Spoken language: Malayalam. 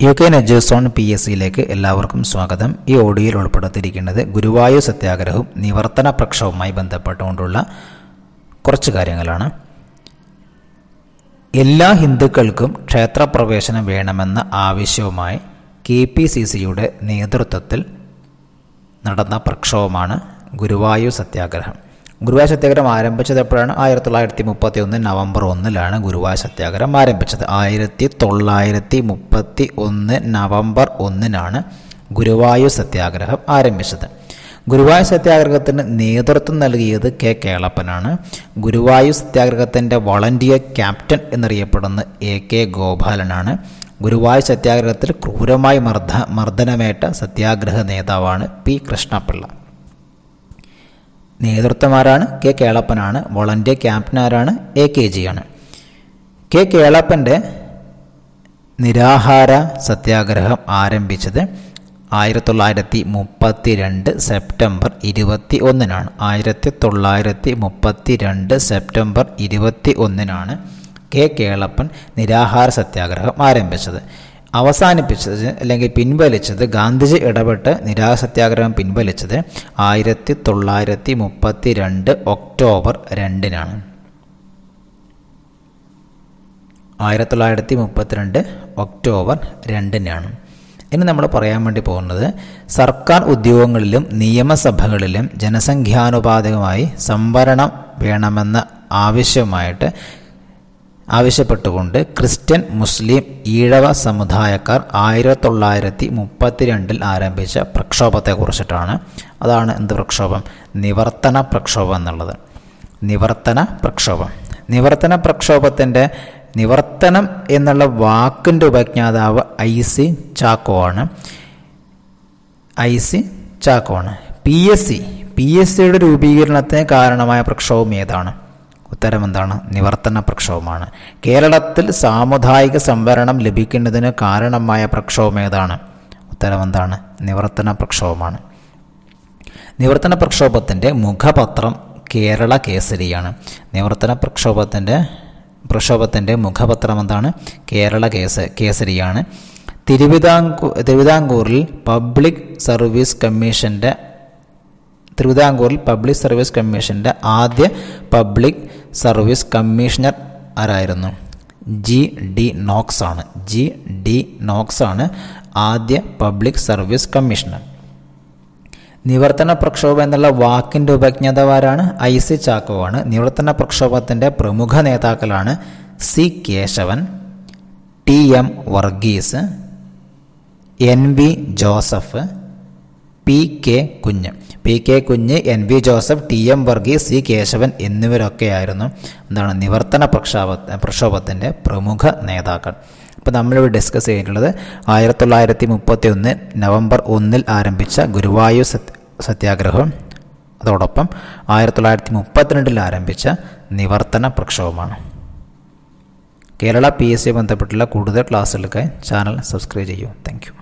UK എഡ്യൂസോൺ PSCയിലേക്ക് എല്ലാവർക്കും സ്വാഗതം. ഈ ഓഡിയോയിൽ ഉൾപ്പെടുത്തിയിരിക്കുന്നത് ഗുരുവായൂർ സത്യാഗ്രഹവും നിവർത്തന പ്രക്ഷോഭവുമായി ബന്ധപ്പെട്ടുകൊണ്ടുള്ള കുറച്ച് കാര്യങ്ങളാണ്. എല്ലാ ഹിന്ദുക്കൾക്കും ക്ഷേത്രപ്രവേശനം വേണമെന്ന ആവശ്യവുമായി KPCCയുടെ നേതൃത്വത്തിൽ നടന്ന പ്രക്ഷോഭമാണ് ഗുരുവായൂർ സത്യാഗ്രഹം. ഗുരുവായൂർ സത്യാഗ്രഹം ആരംഭിച്ചത് എപ്പോഴാണ്? 1931 നവംബർ 1 ഗുരുവായൂർ സത്യാഗ്രഹം ആരംഭിച്ചത്. 1931 നവംബർ 1 ഗുരുവായൂർ സത്യാഗ്രഹം ആരംഭിച്ചത്. ഗുരുവായൂർ സത്യാഗ്രഹത്തിന് നേതൃത്വം നൽകിയത് കേളപ്പനാണ്. ഗുരുവായൂർ സത്യാഗ്രഹത്തിൻ്റെ വളണ്ടിയർ ക്യാപ്റ്റൻ എന്നറിയപ്പെടുന്ന AK ഗോപാലനാണ്. ഗുരുവായൂർ സത്യാഗ്രഹത്തിൽ ക്രൂരമായി മർദ്ദനമേറ്റ സത്യാഗ്രഹ നേതാവാണ് P കൃഷ്ണപിള്ള. നേതൃത്വമാരാണ് കേളപ്പനാണ്. വോളണ്ടിയർ ക്യാപ്റ്റൻ ആരാണ്? AKG ആണ്. കേളപ്പൻ്റെ നിരാഹാര സത്യാഗ്രഹം ആരംഭിച്ചത് 1932 സെപ്റ്റംബർ 21 1932 സെപ്റ്റംബർ 21 കേളപ്പൻ നിരാഹാര സത്യാഗ്രഹം ആരംഭിച്ചത്. അവസാനിപ്പിച്ചത് അല്ലെങ്കിൽ പിൻവലിച്ചത്, ഗാന്ധിജി ഇടപെട്ട് നിരാഹാര സത്യാഗ്രഹം പിൻവലിച്ചത് 1932 ഒക്ടോബർ 2 1932 ഒക്ടോബർ 2 ഇനി നമ്മൾ പറയാൻ വേണ്ടി പോകുന്നത് സർക്കാർ ഉദ്യോഗങ്ങളിലും നിയമസഭകളിലും ജനസംഖ്യാനുപാതികമായി സംവരണം വേണമെന്ന ആവശ്യപ്പെട്ടുകൊണ്ട് ക്രിസ്ത്യൻ, മുസ്ലിം, ഈഴവ സമുദായക്കാർ 1932 ആരംഭിച്ച പ്രക്ഷോഭത്തെക്കുറിച്ചിട്ടാണ്. അതാണ് എന്ത് പ്രക്ഷോഭം? നിവർത്തന പ്രക്ഷോഭം എന്നുള്ളത്. നിവർത്തന പ്രക്ഷോഭത്തിൻ്റെ നിവർത്തനം എന്നുള്ള വാക്കിൻ്റെ ഉപജ്ഞാതാവ് IC ചാക്കോ ആണ്. PSCയുടെ രൂപീകരണത്തിന് കാരണമായ പ്രക്ഷോഭം ഏതാണ്? ഉത്തരം എന്താണ്? നിവർത്തന പ്രക്ഷോഭമാണ്. കേരളത്തിൽ സാമുദായിക സംവരണം ലഭിക്കുന്നതിന് കാരണമായ പ്രക്ഷോഭം ഏതാണ്? ഉത്തരം എന്താണ്? നിവർത്തന പ്രക്ഷോഭമാണ്. നിവർത്തന പ്രക്ഷോഭത്തിൻ്റെ മുഖപത്രം കേരള കേസരിയാണ്. നിവർത്തന പ്രക്ഷോഭത്തിൻ്റെ മുഖപത്രം എന്താണ്? കേരള കേസരിയാണ്. തിരുവിതാംകൂറിൽ പബ്ലിക് സർവീസ് കമ്മീഷൻ്റെ ആദ്യ പബ്ലിക് സർവീസ് കമ്മീഷണർ ആരായിരുന്നു? G.D. നോക്സ് ആണ് ആദ്യ പബ്ലിക് സർവീസ് കമ്മീഷണർ. നിവർത്തന പ്രക്ഷോഭം എന്നുള്ള വാക്കിൻ്റെ ഉപജ്ഞാതാവാരാണ്? IC ചാക്കോ ആണ്. നിവർത്തന പ്രക്ഷോഭത്തിൻ്റെ പ്രമുഖ നേതാക്കളാണ് C. Kesavan, TM Varghese, NV Joseph, PK Kunju, NV Joseph, TM Varghese, C. Kesavan എന്നിവരൊക്കെയായിരുന്നു എന്താണ്? നിവർത്തന പ്രക്ഷോഭത്തിൻ്റെ പ്രമുഖ നേതാക്കൾ. ഇപ്പോൾ നമ്മളിവിടെ ഡിസ്കസ് ചെയ്തിട്ടുള്ളത് 1931 നവംബർ 1 ആരംഭിച്ച ഗുരുവായൂർ സത്യാഗ്രഹം, അതോടൊപ്പം 1932 ആരംഭിച്ച നിവർത്തന പ്രക്ഷോഭമാണ്. കേരള PSC ബന്ധപ്പെട്ടുള്ള കൂടുതൽ ക്ലാസ്സുകൾക്ക് ചാനൽ സബ്സ്ക്രൈബ് ചെയ്യൂ. Thank U.